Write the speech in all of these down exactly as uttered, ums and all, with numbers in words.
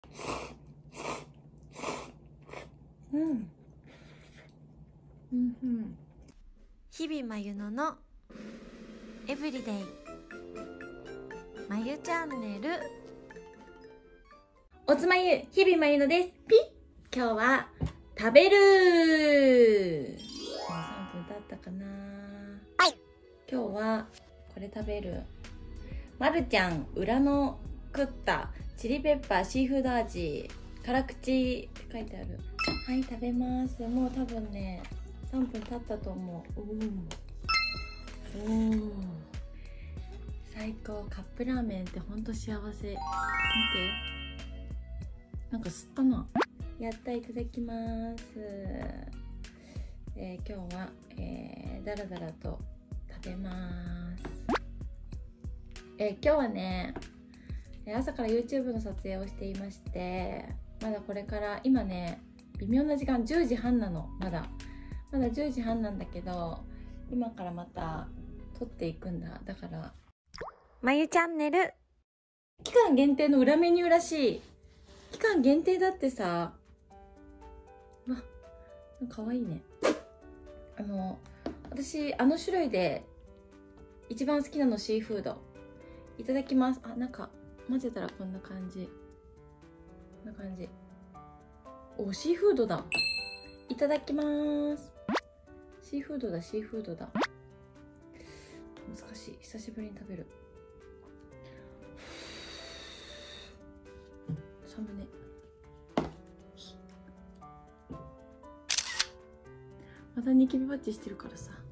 うん。うんうん。 日々まゆののエブリデイまゆチャンネル。 おつまゆ、日々まゆのです。ピッ。今日は食べる。もうさんぷん経ったかな。はい。今日はこれ食べる。まるちゃん裏の食ったチリペッパーシーフード味辛口って書いてある。はい、食べます。もう多分ねさんぷん経ったと思う。おーおー、最高。カップラーメンってほんと幸せ。見て、なんか吸ったな。やった、いただきます。えー、今日は、えー、だらだらと食べます。えー、今日はね朝から YouTube の撮影をしていまして、まだこれから今ね微妙な時間、じゅうじはんなの。まだまだじゅうじはんなんだけど、今からまた撮っていくんだ。だからまゆチャンネル。 期間限定の裏メニューらしい。期間限定だってさ。わ、かわいいね。あの私あの種類で一番好きなのシーフード。いただきます。あ、なんか混ぜたらこんな感じ、こんな感じ。お、シーフードだ。いただきます。シーフードだ、シーフードだ。難しい。久しぶりに食べる。サムネ。またニキビバッチしてるからさ。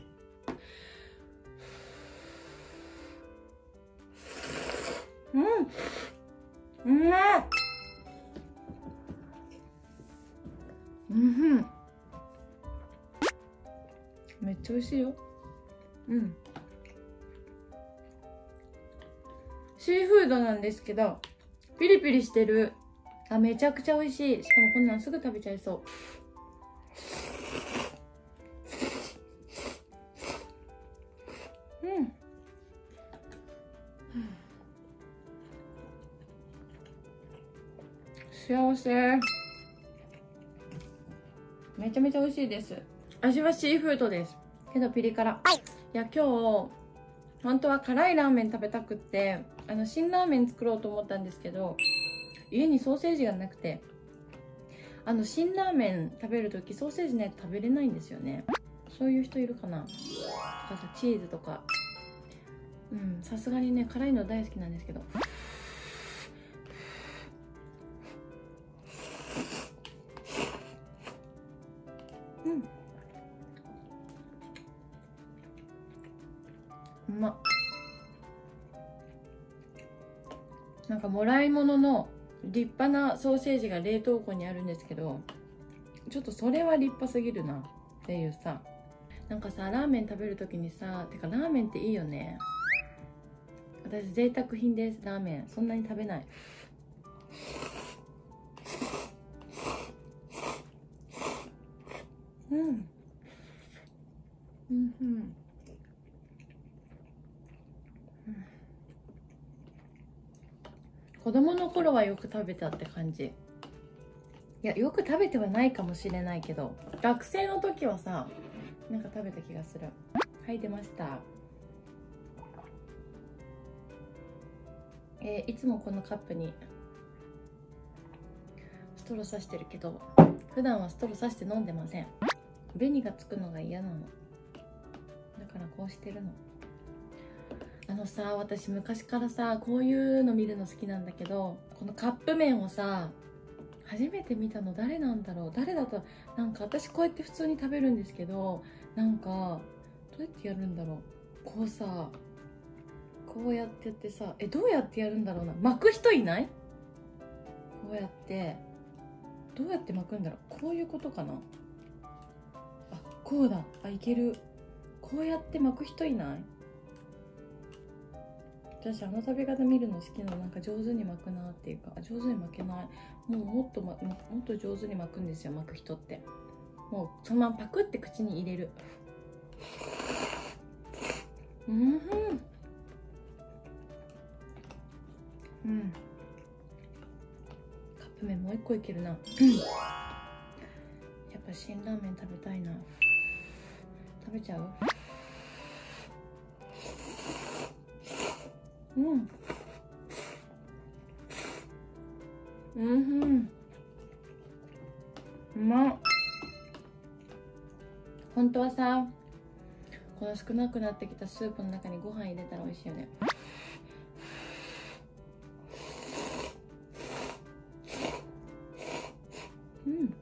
うん、うまい。うん、めっちゃ美味しいよ。うん。シーフードなんですけどピリピリしてる。あ、めちゃくちゃ美味しい。しかもこんなんすぐ食べちゃいそう。うん。幸せ。めちゃめちゃ美味しいです。味はシーフードですけどピリ辛。いや、今日本当は辛いラーメン食べたくって、あの辛ラーメン作ろうと思ったんですけど、家にソーセージがなくて、あの辛ラーメン食べるときソーセージないと食べれないんですよね。そういう人いるかな。とかさ、チーズとか。うん、さすがにね辛いの大好きなんですけど。うん、うまっ。なんかもらい物の立派なソーセージが冷凍庫にあるんですけど、ちょっとそれは立派すぎるなっていうさ。なんかさ、ラーメン食べるときにさ、てかラーメンっていいよね。私贅沢品です。ラーメンそんなに食べない。うん、うんうん、うん、子供の頃はよく食べたって感じ。いや、よく食べてはないかもしれないけど、学生の時はさ、なんか食べた気がする。はい、出ました。えー、いつもこのカップにストローさしてるけど、普段はストローさして飲んでません。紅がつくのが嫌なの。だからこうしてるの。あのさ、私昔からさこういうの見るの好きなんだけど、このカップ麺をさ初めて見たの誰なんだろう。誰だと、なんか私こうやって普通に食べるんですけど、なんかどうやってやるんだろう。こうさ、こうやってやってさ、え、どうやってやるんだろうな。巻く人いない？こうやってどうやって巻くんだろう。こういうことかな。あ、こうだ。あ、いける。こうやって巻く人いない？私あの食べ方見るの好きなの。なんか上手に巻くなっていうか、上手に巻けない。もうもっと、ま、もっと上手に巻くんですよ、巻く人って。もうそのままパクって口に入れる。うんうんうん。 プ麺もう一個いけるな。やっぱ辛ラーメン食べたいな。食べちゃう？うんうんうまっ。本当はさ、この少なくなってきたスープの中にご飯入れたら美味しいよね。うん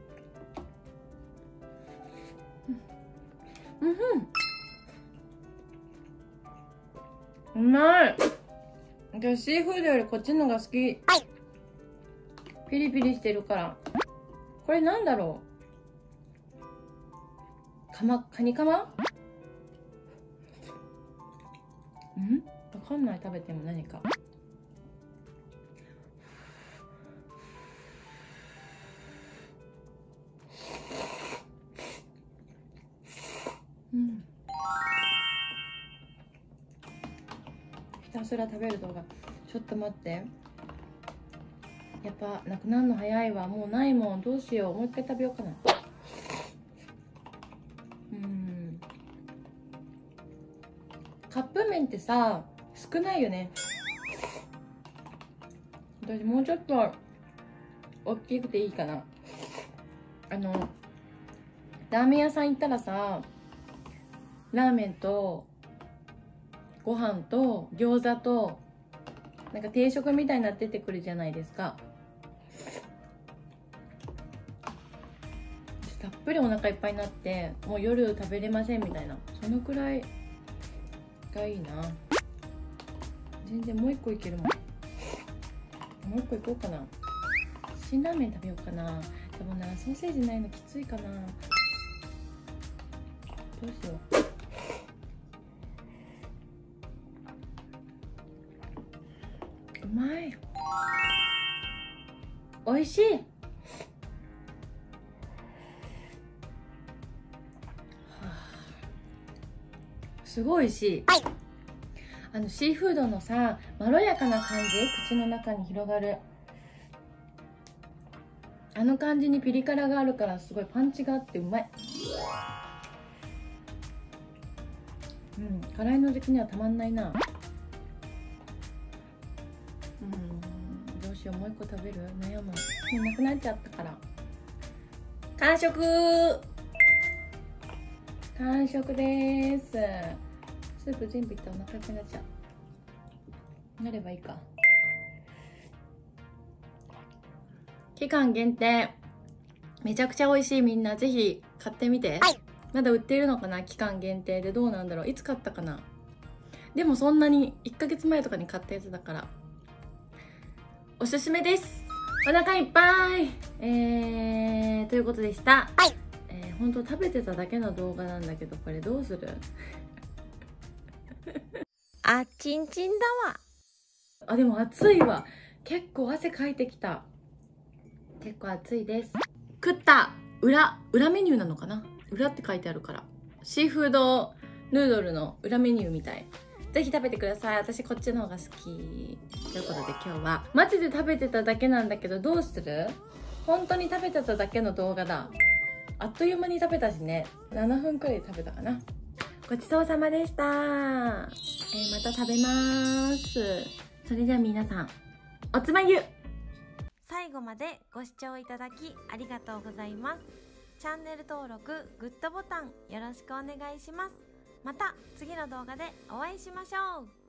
うんうん、うまい。私シーフードよりこっちのが好き。ピリピリしてるから。これなんだろう。かま、カニカマ？ん？わかんない。食べても何か。うん。ひたすら食べる動画。ちょっと待って。やっぱなくなるの早いわ。もうないもん。どうしよう。もう一回食べようかな。うん。カップ麺ってさ、少ないよね。私もうちょっと大きくていいかな。あのラーメン屋さん行ったらさ、ラーメンとご飯と餃子となんか定食みたいになっててくるじゃないですか。たっぷりお腹いっぱいになってもう夜食べれませんみたいな、そのくらいがいいな。全然もう一個いけるもん。もう一個いこうかな。辛ラーメン食べようかな。でもな、ソーセージないのきついかな。どうしよう。うまい。美味しい。はあ、すごい美味しい。あのシーフードのさ、まろやかな感じ、口の中に広がるあの感じにピリ辛があるからすごいパンチがあってうまい。うん、辛いの時期にはたまんないな。うん、どうしよう。もう一個食べる？悩む。もうなくなっちゃったから。完食。完食でーす。スープ全部いったらお腹いっぱいになっちゃう。なればいいか。期間限定。めちゃくちゃ美味しい。みんなぜひ買ってみて。はい、まだ売ってるのかな？期間限定で。どうなんだろう。いつ買ったかな。でもそんなにいっかげつまえとかに買ったやつだからおすすめです。お腹いっぱい、えー、ということでした。はい、えー、本当食べてただけの動画なんだけど、これどうする？ あっちんちんだわ。 あ、でも暑いわ。結構汗かいてきた。結構暑いです。食った裏裏メニューなのかな。裏って書いてあるから、シーフードヌードルの裏メニューみたい。ぜひ食べてください。私こっちの方が好き。ということで今日はマジで食べてただけなんだけど、どうする？本当に食べてただけの動画だ。あっという間に食べたしね。ななふんくらいで食べたかな。ごちそうさまでした。えー、また食べます。それでは皆さん、おつまゆ。 最後までご視聴いただきありがとうございます。チャンネル登録、グッドボタンよろしくお願いします。また次の動画でお会いしましょう。